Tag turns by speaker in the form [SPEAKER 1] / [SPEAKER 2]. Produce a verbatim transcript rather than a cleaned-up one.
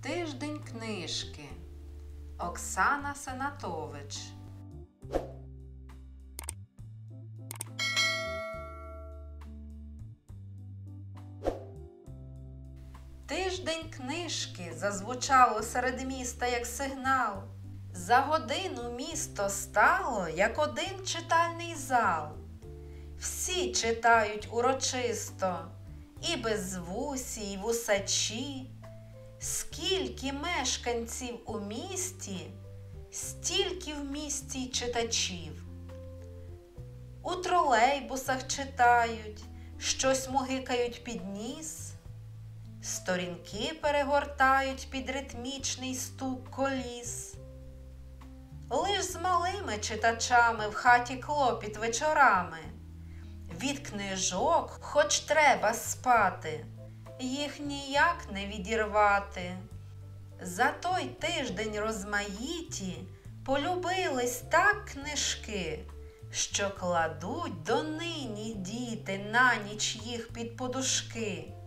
[SPEAKER 1] Тиждень книжки. Оксана Сенатович. Тиждень книжки зазвучало серед міста, як сигнал. За годину місто стало, як один читальний зал. Всі читають урочисто, і безвусі, і вусачі. Скільки мешканців у місті, стільки в місті й читачів. У тролейбусах читають, щось мугикають під ніс, сторінки перегортають під ритмічний стук коліс. Лиш з малими читачами в хаті клопіт вечорами. Від книжок хоч треба спати, їх ніяк не відірвати. За той тиждень розмаїті полюбились так книжки, що кладуть донині діти на ніч їх під подушки.